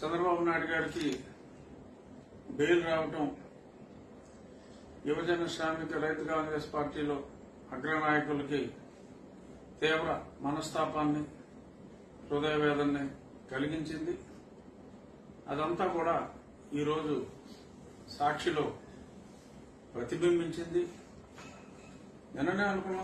చంద్రబాబు నాయుడు గారికి బెయిల్ రావటం యువజన శ్రామిక రైతు కాంగ్రెస్ పార్టీలో అగ్రనాయకులకి తీవ్ర మనస్తాపాన్ని హృదయవేదనని కలిగించింది. అదంతా కూడా ఈరోజు సాక్షిలో ప్రతిబింబించింది. నిన్ననే అనుకున్నాం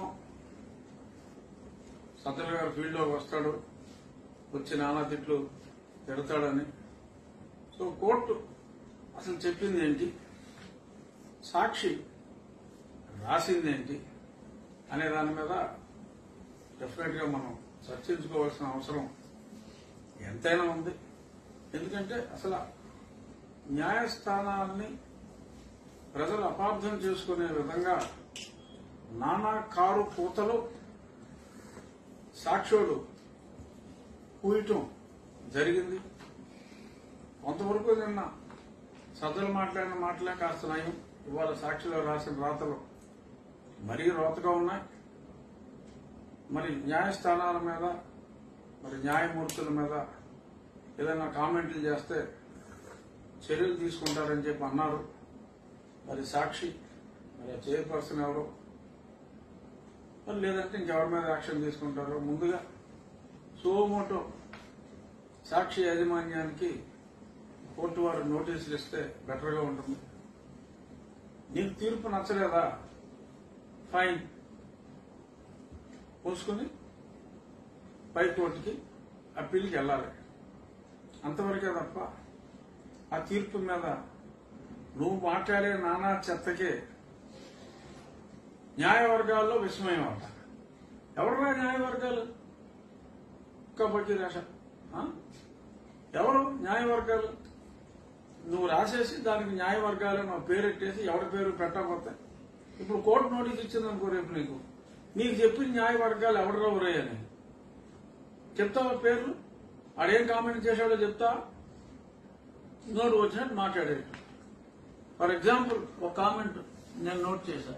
సజ్జల గారు ఫీల్డ్లోకి వస్తాడు, వచ్చి నానా తిట్లు తిడతాడని. సో కోర్టు అసలు చెప్పింది ఏంటి, సాక్షి రాసింది ఏంటి అనే దాని మీద డెఫినెట్ గా మనం చర్చించుకోవాల్సిన అవసరం ఎంతైనా ఉంది. ఎందుకంటే అసలు న్యాయస్థానాన్ని ప్రజలు అపార్థం చేసుకునే విధంగా నానా కారు కూతలు సాక్షులు కూయటం జరిగింది. కొంతవరకు నిన్న సజ్జలు మాట్లాడిన మాటలే కాస్త నయం, ఇవాళ సాక్షిలో రాసిన రాతలు మరీ రోతగా ఉన్నాయి. మరి న్యాయస్థానాల మీద, మరి న్యాయమూర్తుల మీద ఏదైనా కామెంట్లు చేస్తే చర్యలు తీసుకుంటారని చెప్పి అన్నారు. మరి సాక్షి, మరి చైర్పర్సన్ ఎవరు, మరి లేదంటే ఇంకెవరి మీద యాక్షన్ తీసుకుంటారో. ముందుగా సుమోటో సాక్షి యాజమాన్యానికి కోర్టు వారు నోటీసులు ఇస్తే బెటర్ గా ఉంటుంది. నీకు తీర్పు నచ్చలేదా, ఫైన్ పోసుకుని పైకోర్టుకి అప్పీల్కి వెళ్ళాలి. అంతవరకే తప్ప ఆ తీర్పు మీద నువ్వు మాట్లాడే నానా చెత్తకే న్యాయవర్గాల్లో విస్మయం అంట. ఎవరురా న్యాయవర్గాలు? కాబట్టి రాశ ఎవరు న్యాయవర్గాలు? నువ్వు రాసేసి దానికి న్యాయవర్గాలు నా పేరెట్టేసి ఎవరి పేరు పెట్టకపోతే ఇప్పుడు కోర్టు నోటీస్ ఇచ్చిందనుకో, రేపు నీకు చెప్పిన న్యాయవర్గాలు ఎవడరా ఊరయ్యని చెప్తావా పేర్లు? ఆడేం కామెంట్ చేశాడో చెప్తా, నోటు వచ్చినట్టు మాట్లాడేది. ఫర్ ఎగ్జాంపుల్ ఒక కామెంట్ నేను నోట్ చేశా.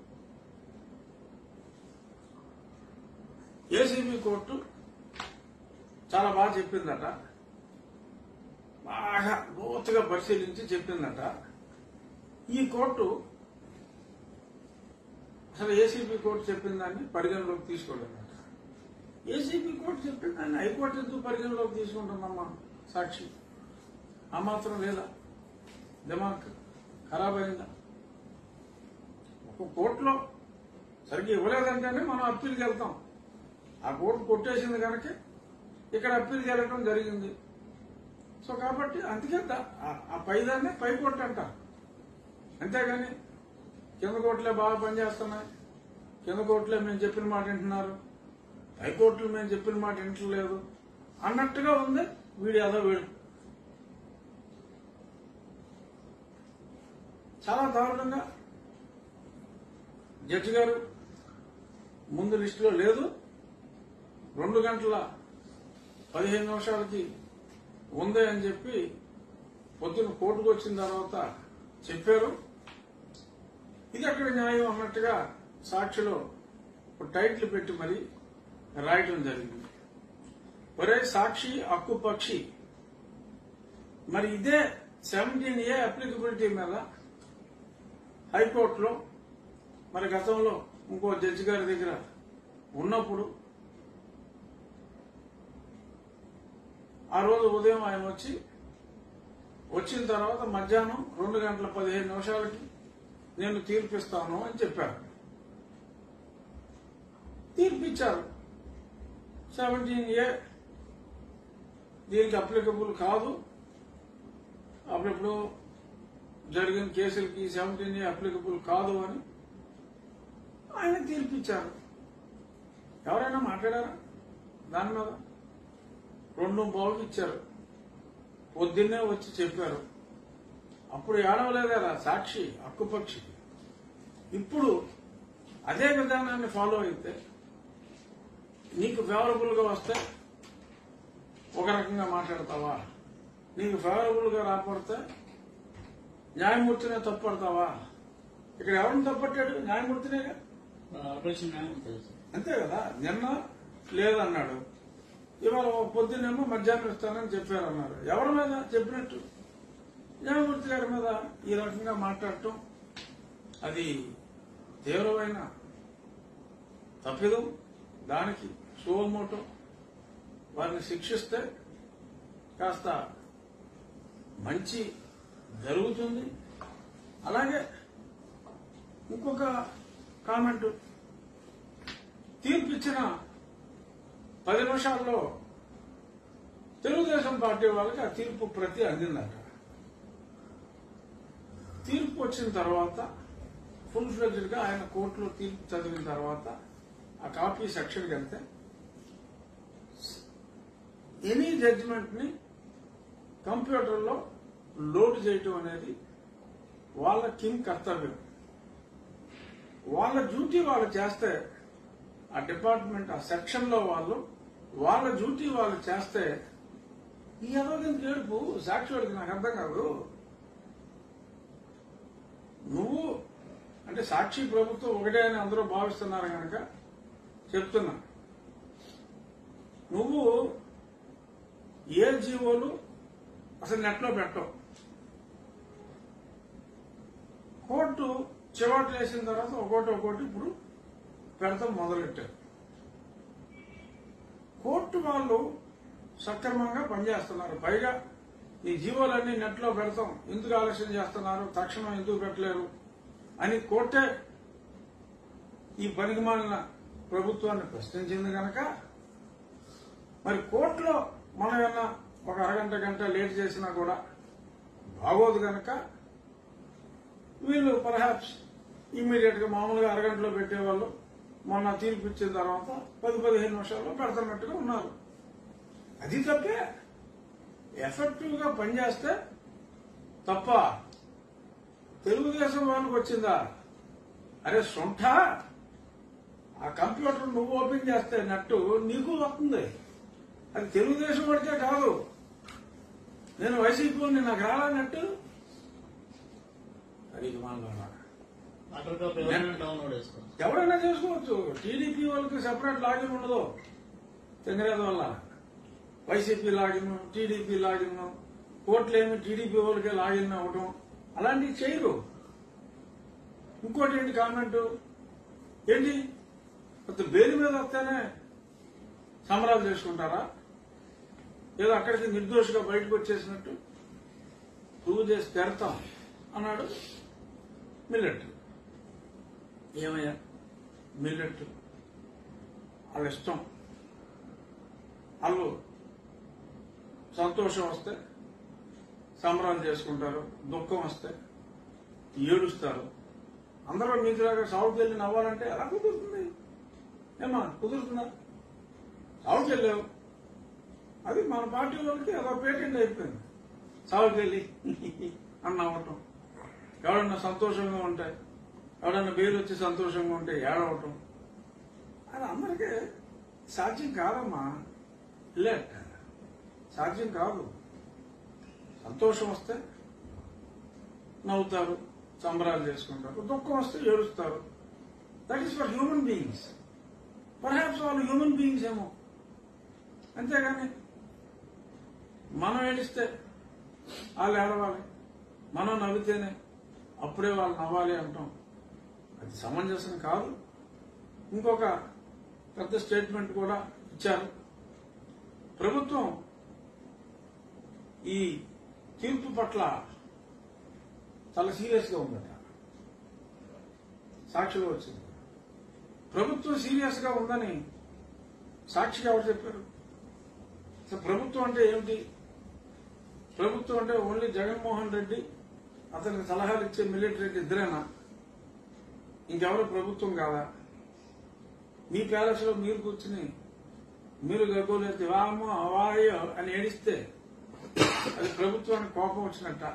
ఏసీబీ కోర్టు చాలా బాగా చెప్పిందట, బాగా లోతుగా పరిశీలించి చెప్పిందట. ఈ కోర్టు అసలు ఏసీబీ కోర్టు చెప్పిన దాన్ని పరిగణలోకి తీసుకోలేదట. ఏసీబీ కోర్టు చెప్పిన దాన్ని హైకోర్టు ఎందుకు పరిగణలోకి తీసుకుంటుందమ్మా? సాక్షి ఆ మాత్రం లేదా? దిమాగ్ ఖరాబ్ అయిందా? ఒక కోర్టులో సరిగ్గా ఇవ్వలేదంటేనే మనం అప్పీల్కి వెళ్తాం. ఆ కోర్టు కొట్టేసింది కనుక ఇక్కడ అప్పీల్కి వెళ్ళటం జరిగింది. సో కాబట్టి అందుకే ఆ పైదాన్నే పై కోర్టు అంటారు. అంతేగాని కింద కోర్టులే బాగా పనిచేస్తున్నాయి, కింద కోర్టులే మేము చెప్పిన మాట వింటున్నారు, హైకోర్టులు మేము చెప్పిన మాట వింటలేదు అన్నట్టుగా ఉంది. వీడి అదో వీడు చాలా దారుణంగా జడ్జి గారు ముందు లిస్టులో లేదు, 2 గంటల 15 నిమిషాలకి ఉంది అని చెప్పి పొద్దున్న కోర్టుకు వచ్చిన తర్వాత చెప్పారు. ఇది అక్కడ న్యాయం అన్నట్టుగా సాక్షిలో టైటిల్ పెట్టి మరి రాయటం జరిగింది. ఒరే సాక్షి హక్కు పక్షి, మరి ఇదే 17A అప్లికబిలిటీ మీద హైకోర్టులో మరి గతంలో ఇంకో జడ్జి గారి దగ్గర ఉన్నప్పుడు ఆ రోజు ఉదయం ఆయన వచ్చిన తర్వాత మధ్యాహ్నం 2 గంటల 15 నిమిషాలకి నేను తీర్పిస్తాను అని చెప్పారు. తీర్పిచ్చారు. 17A దీనికి అప్లికబుల్ కాదు, అప్పుడప్పుడు జరిగిన కేసులకి 17A అప్లికబుల్ కాదు అని ఆయన తీర్పిచ్చారు. ఎవరైనా మాట్లాడారా దాని మీద? 2:15కి ఇచ్చారు, పొద్దున్నే వచ్చి చెప్పారు. అప్పుడు ఏడవలేదా సాక్షి హక్కుపక్షి? ఇప్పుడు అదే విధానాన్ని ఫాలో అయితే నీకు ఫేవరబుల్ గా వస్తే ఒక రకంగా మాట్లాడతావా, నీకు ఫేవరబుల్ గా రాకపోతే న్యాయమూర్తినే తప్పడతావా? ఇక్కడ ఎవరిని తప్పట్టాడు? న్యాయమూర్తినేగా. అంతే కదా. నిన్న లేదన్నాడు, ఇవాళ పొద్దున్నేమో మధ్యాహ్నం ఇస్తానని చెప్పారన్నారు. ఎవరి మీద చెప్పినట్టు? న్యాయమూర్తి గారి మీద ఈ రకంగా మాట్లాడటం అది తీవ్రమైన తప్పిదం. దానికి సువమోటో వారిని శిక్షిస్తే కాస్త మంచి జరుగుతుంది. అలాగే ఇంకొక కామెంట్, తీర్పు ఇచ్చిన 10 నిమిషాల్లో తెలుగుదేశం పార్టీ వాళ్ళకి ఆ తీర్పు ప్రతి అందిందట. తీర్పు వచ్చిన తర్వాత ఫుల్ ఫ్లెడ్జ్డ్ గా ఆయన కోర్టులో తీర్పు చదివిన తర్వాత ఆ కాపీ సెక్షన్కి వెళ్తే ఎనీ జడ్జిమెంట్ ని కంప్యూటర్లో లోడ్ చేయటం అనేది వాళ్ళ కింగ్ కర్తవ్యం. వాళ్ళ డ్యూటీ వాళ్ళు చేస్తే ఆ డిపార్ట్మెంట్ ఆ సెక్షన్ లో వాళ్ళ డ్యూటీ వాళ్ళు చేస్తే ఈ ఎవరికి ఏడుపు సాక్షి నాకు అర్థం కాదు. నువ్వు అంటే సాక్షి ప్రభుత్వం ఒకటే అని అందరూ భావిస్తున్నారు కనుక చెప్తున్నా, నువ్వు ఏ జీవోలు అసలు నెట్లో పెట్టవు. కోర్టు చివాట్లు వేసిన తర్వాత ఒక్కోటి ఇప్పుడు పెడతాం మొదలెట్టారు. కోర్టు వాళ్ళు సక్రమంగా పనిచేస్తున్నారు. పైగా ఈ జీవోలన్నీ నెట్లో పెడతాం, ఎందుకు ఆలస్యం చేస్తున్నారు, తక్షణం ఎందుకు పెట్టలేరు అని కోర్టే ఈ పనికిమాలిన ప్రభుత్వాన్ని ప్రశ్నించింది కనుక మరి కోర్టులో మనం ఏమన్నా ఒక గంట లేట్ చేసినా కూడా బాగోదు కనుక వీళ్ళు పర్హాప్స్ ఇమ్మీడియట్ గా మామూలుగా అరగంటలో పెట్టేవాళ్ళు మొన్న తీర్పు ఇచ్చిన తర్వాత 10-15 నిమిషాల్లో పెడుతున్నట్టుగా ఉన్నారు. అది తప్పే. ఎఫెక్టివ్ గా పనిచేస్తే తప్ప తెలుగుదేశం వాళ్ళకి వచ్చిందా? అరే సొంట ఆ కంప్యూటర్ నువ్వు ఓపెన్ చేస్తే నెట్టు నీకు వస్తుంది. అది తెలుగుదేశం పడితే కాదు. నేను వైసీపీ నాకు రాలా నెట్టు. అది ఎవరైనా చేసుకోవచ్చు. టీడీపీ వాళ్ళకి సెపరేట్ లాగిన్ ఉండదు. తెంగరేద వల్ల వైసీపీ లాగిన్, టీడీపీ లాగిన్, కోర్టులేమి టీడీపీ వాళ్ళకే లాగిన్ అవ్వడం అలాంటివి చేయరు. ఇంకోటి ఏంటి కామెంట్ ఏంటి, బెయిల్ మీద వస్తేనే సంబరాలు చేసుకుంటారా? ఏదో అక్కడికి నిర్దోషిగా బయటకు వచ్చేసినట్టు ప్రూవ్ చేసి పెడతాం అన్నాడు మిల్లెట్. ఏమయ్యా మిల్లెట్ వాళ్ళ ఇష్టం. వాళ్ళు సంతోషం వస్తే సంబరాలు చేసుకుంటారు, దుఃఖం వస్తే ఏడుస్తారు. అందరూ మీకులాగా సాగుకి వెళ్ళి నవ్వాలంటే ఎలా కుదురుతుంది? ఏమా కుదురుతుందా? సాగుకి వెళ్ళావు, అది మన పార్టీ వాళ్ళకి అదో పేటెంట్ అయిపోయింది. సాగుకి వెళ్ళి అని నవ్వటం, ఎవడన్నా సంతోషంగా ఉంటే, ఎవడన్నా బెయిల్ వచ్చి సంతోషంగా ఉంటే ఏడవటం, అది అందరికీ సాధ్యం కాదమ్మా. లేట్ సాధ్యం కాదు. సంతోషం వస్తే నవ్వుతారు, సంబరాలు చేసుకుంటారు, దుఃఖం వస్తే ఏడుస్తారు. That is for human beings. Perhaps వాళ్ళు హ్యూమన్ బీయింగ్స్ ఏమో, అంతేగాని మనం ఏడిస్తే వాళ్ళు ఏడవాలి, మనం నవ్వితేనే అప్పుడే వాళ్ళు నవ్వాలి అంటాం. అది సమంజసం కాదు. ఇంకొక పెద్ద స్టేట్మెంట్ కూడా ఇచ్చారు. ప్రభుత్వం ఈ తీర్పు పట్ల చాలా సీరియస్ గా ఉందట. సాక్షిగా వచ్చింది. ప్రభుత్వం సీరియస్ గా ఉందని సాక్షిగా ఎవరు చెప్పారు? ప్రభుత్వం అంటే ఏమిటి? ప్రభుత్వం అంటే ఓన్లీ జగన్మోహన్ రెడ్డి, అతనికి సలహాలు ఇచ్చే మిల్లెట్ రెడ్డి ఇద్దరేనా? ఇంకెవరు ప్రభుత్వం కాదా? మీ ప్యాలెస్ లో మీరు కూర్చుని మీరు గగ్గోలేస్తే వామో అవాయో అని ఏడిస్తే అది ప్రభుత్వానికి కోపం వచ్చినట్ట?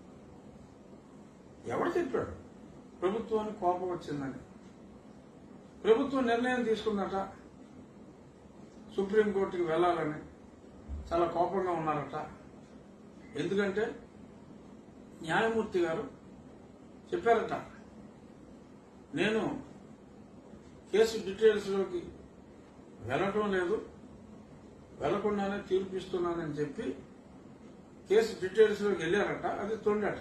ఎవరు చెప్పాడు ప్రభుత్వానికి కోపం వచ్చిందని? ప్రభుత్వం నిర్ణయం తీసుకుందట సుప్రీంకోర్టుకి వెళ్లాలని, చాలా కోపంగా ఉన్నారట. ఎందుకంటే న్యాయమూర్తి గారు చెప్పారట, నేను కేసు డీటెయిల్స్ లోకి వెళ్లటం లేదు, వెళ్లకుండానే తీర్పు ఇస్తున్నానని చెప్పి కేసు డీటెయిల్స్ లోకి వెళ్ళారట. అది తొండట.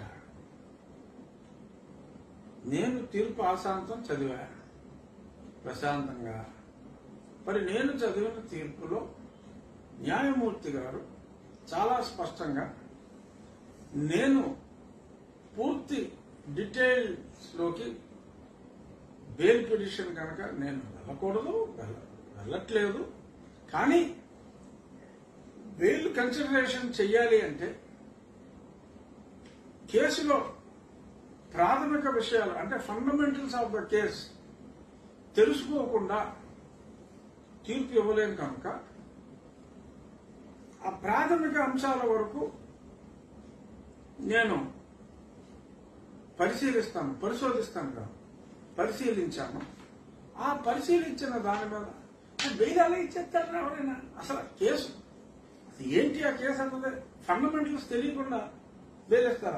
నేను తీర్పు ఆశాంతం చదివా ప్రశాంతంగా. మరి నేను చదివిన తీర్పులో న్యాయమూర్తి గారు చాలా స్పష్టంగా నేను పూర్తి డీటెయిల్స్ లోకి బెయిల్ పిటిషన్ కనుక నేను వెళ్ళకూడదు, వెళ్ళట్లేదు. కానీ బెయిల్ కన్సిడరేషన్ చెయ్యాలి అంటే కేసులో ప్రాథమిక విషయాలు అంటే ఫండమెంటల్స్ ఆఫ్ ద కేస్ తెలుసుకోకుండా తీర్పు ఇవ్వలేను కనుక ఆ ప్రాథమిక అంశాల వరకు నేను పరిశీలించాను. ఆ పరిశీలించిన దాని మీద బెయిల్ అలా ఇచ్చేస్తారు ఎవరైనా? అసలు కేసు ఏంటి? ఆ కేసు అన్నది ఫండమెంటల్స్ తెలియకుండా బెయిల్ ఇస్తారా?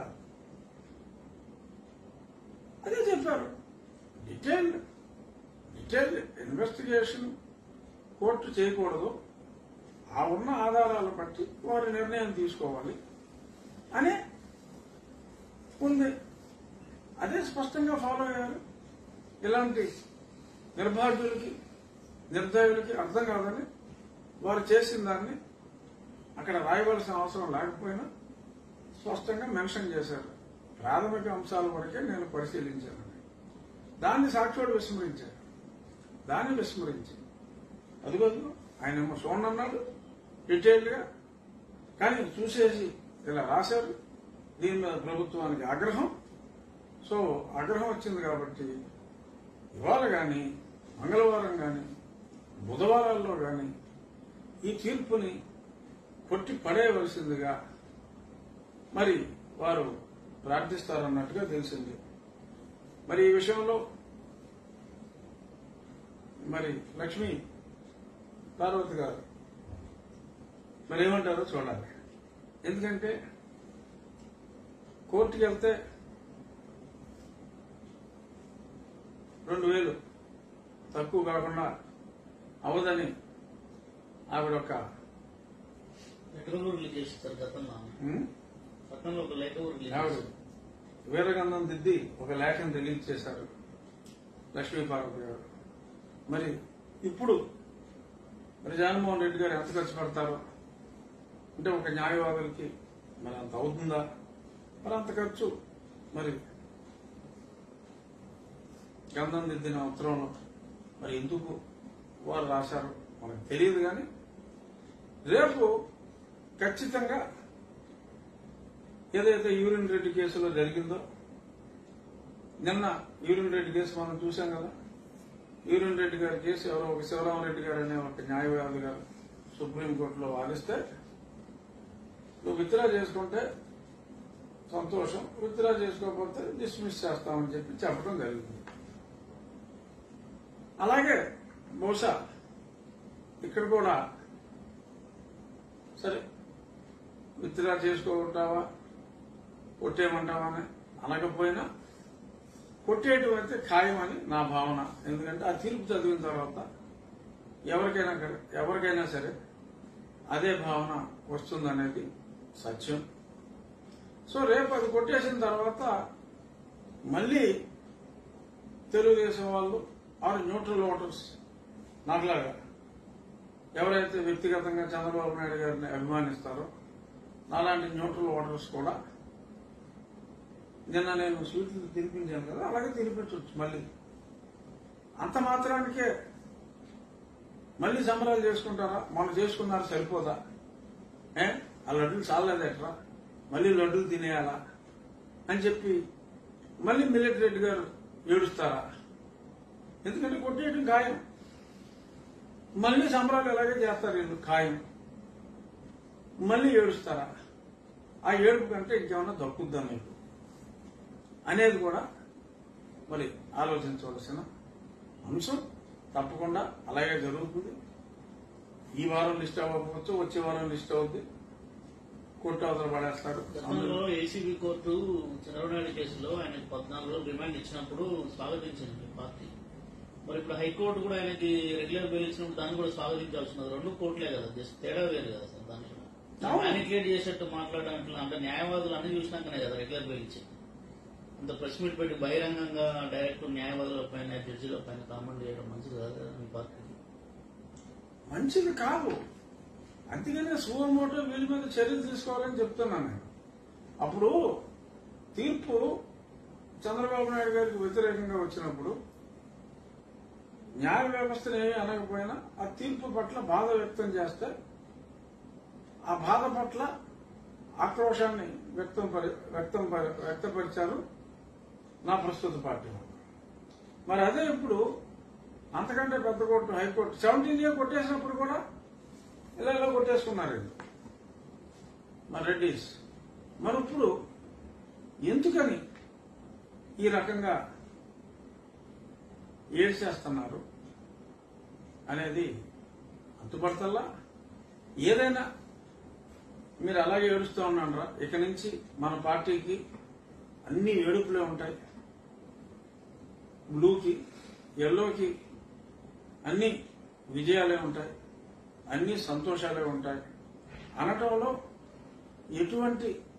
అదే చెప్పారు. డీటెయిల్డ్ ఇన్వెస్టిగేషన్ కోర్టు చేయకూడదు, ఆ ఉన్న ఆధారాలు బట్టి వారి నిర్ణయం తీసుకోవాలి అని ఉంది. అదే స్పష్టంగా ఫాలో అయ్యారు. ఇలాంటి నిర్భాగ్యులకి నిర్దయులకి అర్థం కాదని వారు చేసిన దాన్ని అక్కడ రాయవలసిన అవసరం లేకపోయినా స్పష్టంగా మెన్షన్ చేశారు. ప్రాథమిక అంశాల వరకే నేను పరిశీలించానని. దాన్ని సాక్షుడు విస్మరించారు. దాన్ని విస్మరించి అదిగో ఆయనేమో చూడండి అన్నాడు డీటెయిల్డ్ గా, కానీ చూసేసి ఇలా రాశారు. దీని మీద ప్రభుత్వానికి ఆగ్రహం. సో ఆగ్రహం వచ్చింది కాబట్టి ఇవాళ కానీ మంగళవారం కానీ బుధవారాల్లో కానీ ఈ తీర్పుని కొట్టి పడేయవలసిందిగా మరి వారు ప్రార్థిస్తారన్నట్టుగా తెలిసింది. మరి ఈ విషయంలో మరి లక్ష్మీ పార్వతి గారు మరి ఏమంటారో చూడాలి. ఎందుకంటే కోర్టుకి వెళ్తే 2,000 తక్కువ కాకుండా అవదని ఆవిడ ఒక వీరగంధం దిద్ది ఒక లేఖను రిలీజ్ చేశారు లక్ష్మీ పార్వతి గారు. మరి ఇప్పుడు మరి జగన్మోహన్ రెడ్డి గారు ఎంత ఖర్చు పెడతారో అంటే ఒక న్యాయవాదులకి మరి అంత అవుతుందా? మరి అంత ఖర్చు మరి గంధం దిద్దిన ఉత్తరంలో మరి ఎందుకు వారు రాశారు మనకు తెలియదు. కానీ రేపు ఖచ్చితంగా ఏదైతే యూరిన్ రెడ్డి కేసులో జరిగిందో, నిన్న యూరిన్ రెడ్డి కేసు మనం చూశాం కదా. యూరిన్ రెడ్డి గారి కేసు ఎవరో ఒక శివరామరెడ్డి గారు అనే ఒక న్యాయవాది గారు సుప్రీంకోర్టులో వాదిస్తే నువ్వు విత్డ్రా చేసుకుంటే సంతోషం, విత్డ్రా చేసుకోకపోతే డిస్మిస్ చేస్తామని చెప్పడం జరిగింది. అలాగే బహుశా ఇక్కడ కూడా సరే విత్డ్రా చేసుకోమంటావా కొట్టేయమంటావా అని అనకపోయినా కొట్టేయటం అయితే ఖాయమని నా భావన. ఎందుకంటే ఆ తీర్పు చదివిన తర్వాత ఎవరికైనా సరే అదే భావన వస్తుందనేది సత్యం. సో రేపు అది కొట్టేసిన తర్వాత మళ్లీ తెలుగుదేశం వాళ్ళు ఆరు న్యూట్రల్ ఓటర్స్ నాకులాగా ఎవరైతే వ్యక్తిగతంగా చంద్రబాబు నాయుడు గారిని అభిమానిస్తారో నాలాంటి న్యూట్రల్ ఓటర్స్ కూడా నిన్న నేను స్వీట్లు తినిపించాను కదా, అలాగే తినిపించవచ్చు. మళ్ళీ అంత మాత్రానికే మళ్ళీ సంబరాలు చేసుకుంటారా? మనం చేసుకున్నారు సరిపోదా? ఆ లడ్డూలు చాలేదేట్రా, మళ్ళీ లడ్డూలు తినేయాలా అని చెప్పి మళ్ళీ మిల్లెట్ రెడ్డి గారు ఏడుస్తారా? ఎందుకంటే కొట్టేయడం ఖాయం. మళ్ళీ సంబరాలు ఎలాగే చేస్తారు వీళ్ళు ఖాయం. మళ్ళీ ఏడుస్తారా? ఆ ఏడుపు కంటే ఇంకేమన్నా దక్కుద్దా మీకు అనేది కూడా మరి ఆలోచించవలసిన అంశం. తప్పకుండా అలాగే జరుగుతుంది. ఈ వారం లిస్ట్ అవ్వకపోవచ్చు, వచ్చే వారం లిస్ట్ అవుద్ది. కోర్టు అవతల పడేస్తారు. గతంలో ఏసీబీ కోర్టు చంద్రబాబు నాయుడు కేసులో ఆయన 14 రోజులు రిమాండ్ ఇచ్చినప్పుడు స్వాగతించింది పార్టీ. మరి ఇప్పుడు హైకోర్టు కూడా ఆయనకి రెగ్యులర్ బెయిల్ ఇచ్చినప్పుడు దాన్ని కూడా స్వాగతించాల్సినది. 2 కోర్టులే కదా, జస్ట్ తేడా వేరు కదా సార్. దాన్ని మ్యానిపులేట్ చేసేట్టు మాట్లాడడానికి అంటే న్యాయవాదులు అన్ని చూసినాకనే కదా రెగ్యులర్ బెయిల్ ఇచ్చింది. అంత ప్రెస్ మీట్ పెట్టి బహిరంగంగా డైరెక్ట్ న్యాయవాదుల పైన జడ్జిల పైన కామెంట్ చేయడం మంచిది కాదు కదా మీ పార్టీకి. మంచిది కాదు. అందుకనే సుమోటో వీళ్ళ మీద చర్యలు తీసుకోవాలని చెప్తున్నాను నేను. అప్పుడు తీర్పు చంద్రబాబు నాయుడు గారికి వ్యతిరేకంగా వచ్చినప్పుడు న్యాయ వ్యవస్థను ఏమీ అనకపోయినా ఆ తీర్పు పట్ల బాధ వ్యక్తం చేస్తే ఆ బాధ పట్ల ఆక్రోశాన్ని వ్యక్తపరిచారు నా ప్రస్తుత పార్టీ వాళ్ళు. మరి అదే ఇప్పుడు అంతకంటే పెద్ద కోర్టు హైకోర్టు 17A కొట్టేసినప్పుడు కూడా ఇలా కొట్టేసుకున్నారు మరి రెడ్డిస్. మరి ఇప్పుడు ఎందుకని ఈ రకంగా ఏడ్చేస్తున్నారు అనేది అంతుపడతల్లా. ఏదైనా మీరు అలాగే ఏడుస్తూ ఉన్నారా? ఇక నుంచి మన పార్టీకి అన్ని ఏడుపులే ఉంటాయి. బ్లూకి ఎల్లోకి అన్ని విజయాలే ఉంటాయి, అన్ని సంతోషాలే ఉంటాయి అనటంలో ఎటువంటి